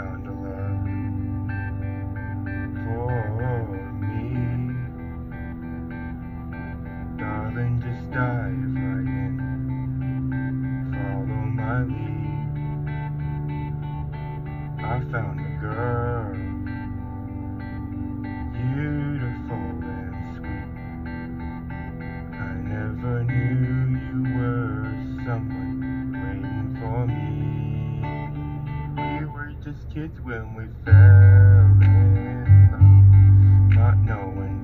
found a love for me. Darling, just dive right in, follow my lead. I found a girl, beautiful and sweet. I never knew you were someone waiting for me. We were just kids when we fell in love, not knowing